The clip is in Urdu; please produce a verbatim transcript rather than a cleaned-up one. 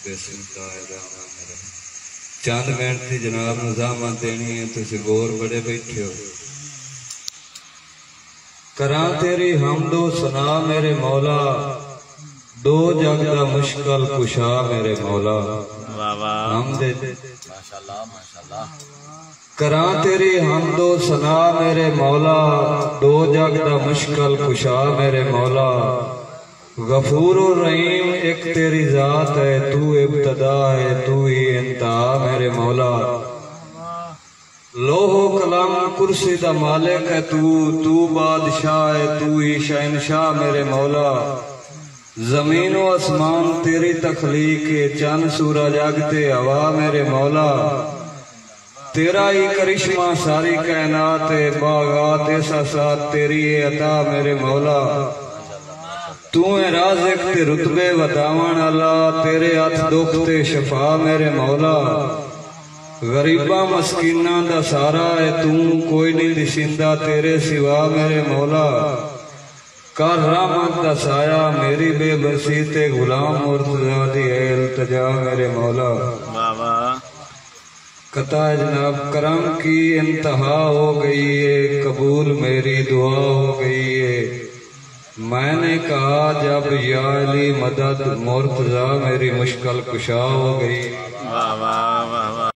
بسم اللہ الرحمن الرحیم. چند منٹ تھی جناب نظامت دینی ہے، تسی غور بڑے بیٹھے ہو. کراں تیری حمد و ثنا میرے مولا، دو جگ دا مشکل کشا میرے مولا. حمد کراں تیری حمد و ثنا میرے مولا، دو جگ دا مشکل کشا میرے مولا. غفور و رحیم ایک تیری ذات ہے، تو ابتدا ہے تو ہی انتہا میرے مولا. لوح و قلم کرسی دا مالک ہے تو، تو بادشاہ ہے تو ہی شہنشاہ میرے مولا. زمین و آسمان تیری تخلیق ہے، چند سورج جگتے ہوا میرے مولا. تیرا ہی کرشمہ ساری کائنات ہے، باغات احساسات تیری ہے عطا میرے مولا. تو ہے رازق تے رتبے وداون اللہ، تیرے ہاتھ دکھ تے شفا میرے مولا. غریباں مسکیناں دا سارا ہے تو، کوئی نہیں دسندہ تیرے سوا میرے مولا. کر رحمت دا سایہ میری بے بسی تے، غلام مرتضیٰ دی ہے التجا میرے مولا. قطع جناب کرم کی انتہا ہو گئی ہے، قبول میری دعا ہو گئی ہے. میں نے کہا جب یا علی مدد، مرتضیٰ میری مشکل کشا ہو گئی.